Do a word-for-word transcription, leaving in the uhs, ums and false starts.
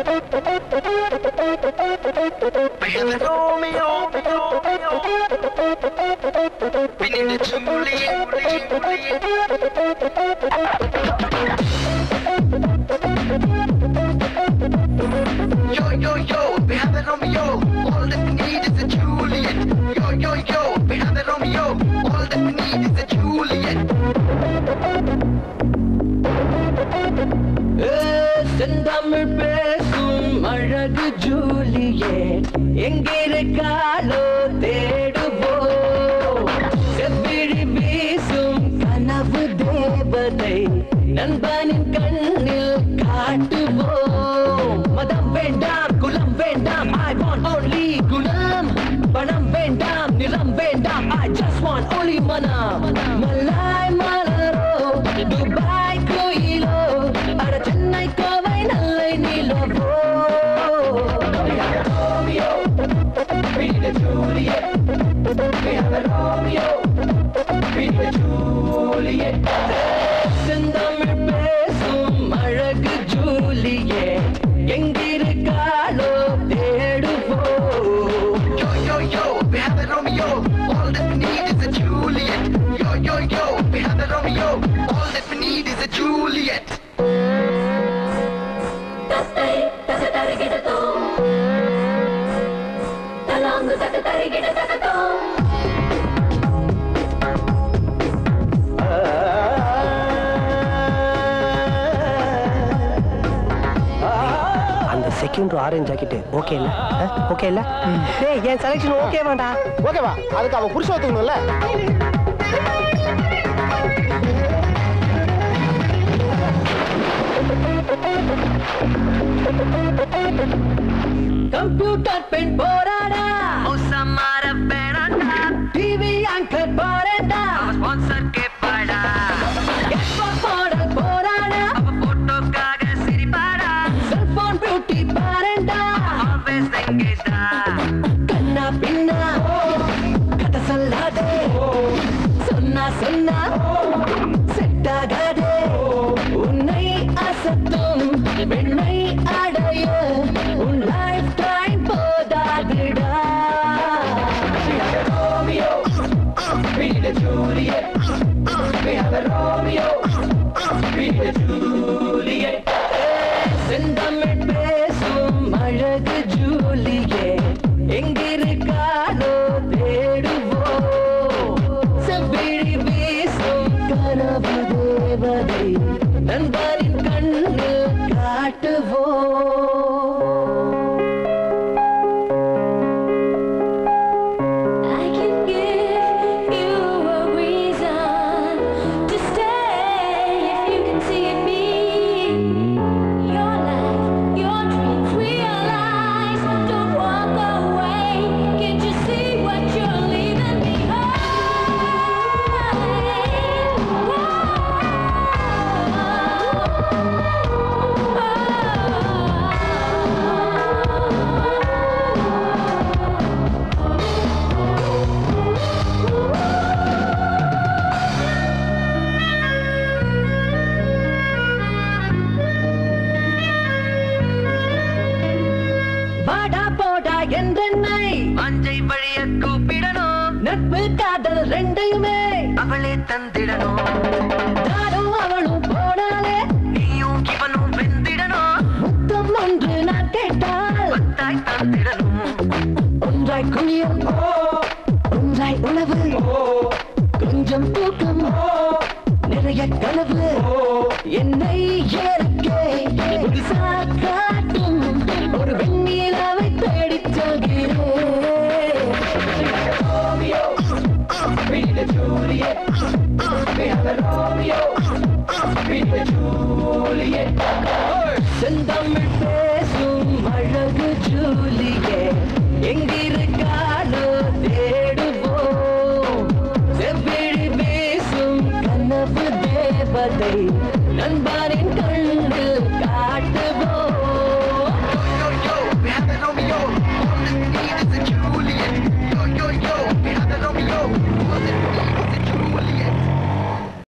We have a Romeo, we need a Juliet. Yo, yo, yo, we have a Romeo, all that we need is a Juliet. Yo, yo, yo, we have a Romeo, all that we need is a Juliet. செந்தமிழ் பேசும் அழகு Juliet எங்கிருக்காலோ தேடுவோம் செவ்விழி வீசும் கனவு தேவதை நண்பனின் கண்ணில் காட்டுவோம் மதம் வேண்டாம் குலம் வேண்டாம் I want only குலம் பணம் வேண்டாம் நிறம் வேண்டாம் I just want only மனம் மலாய் மலரோ துபாய் கோயிலோ அட சென்னை கோவை நல்லை நிலவோ We have a Romeo, we need a Juliet. We have a Romeo, we need a Juliet. செந்தமிழ் பேசும் அழகு ஜூலியட் எங்கிருக்காலோ தேடுவோம் Yo, yo, yo, we have a Romeo, all that we need is a Juliet. Yo, yo, yo, we have a Romeo, all that we need is a Juliet. அந்த second orange jacket okay இல்ல okay இல்ல டேய் என் selection okay வேண்டா ஓகேவா அதுக்கு அவ புருஷன் ஒத்துக்கணும்ல கம்ப்யூட்டர் பெண் போராடா Osamara Benata, டிவி ஆங்கர் போராடா sponsor ke pada, export model போராடா ava photo kaga siripada, cellphone beauty பாரண்டா always engaged. கண்ணா பின்னா கதை சொல்லாதே சொன்னா சொன்னா செட்டாகாதே உன்னை அசத்தும் பெண்ணை அடைய உன் லைஃப் டைம் போதாதுடா We have a Romeo, we need a Juliet. We have a Romeo, we need a Juliet. செந்தமிழ் பேசும் அழகு ஜூலியட் எங்கிருக்காலோ தேடுவோம் செவ்விழி வீசும் கனவு தேவதை நண்பரின் கண்ணில் காட்டுவோம் நட்பு காதல் ரெண்டையுமே அவளே தந்திடணும் நானும் அவளும் போனாலே நீயும் இவனும் வெந்திடணும் முத்தம் ஒன்று நான் கேட்டால் பத்தாய் தந்திடணும் ஒன்றாய் குளியல் ஒன்றாய் உணவு கொஞ்சம் தூக்கம் நிறைய கனவு என்னை ஏற்கே புதுசா காட்டும் ஒரு வெண்ணிலாவை தேடிச் செல்கிறேன் We need a Juliet. We have a Romeo. We need a Juliet. செந்தமிழ் பேசும் அழகு ஜூலியட் எங்கிருக்காலோ தேடுவோம் செவ்விழி வீசும் கனவு தேவதை நண்பரின் கண்ணில் காட்டுவோம்